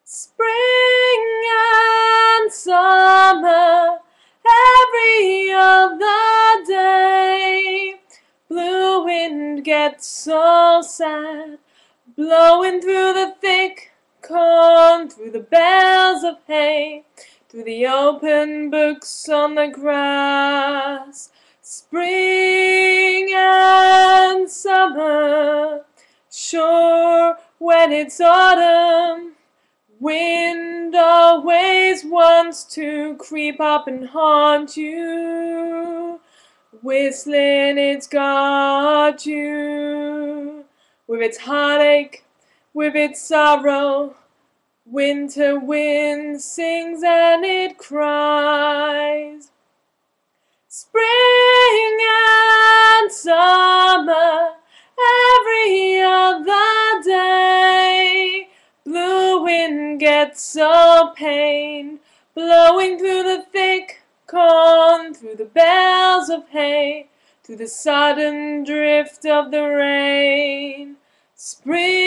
Spring and summer every other day. Blue wind gets so sad, blowing through the thick corn, through the bales of hay, through the open books on the grass. Spring and summer, sure when it's autumn, wind always wants to creep up and haunt you, whistling it's got you. With its heartache, with its sorrow, winter wind sings and it cries. Spring and summer every other day. Blue wind gets so pained, blowing through the thick corn, through the bales of hay, through the sudden drift of the rain. Spring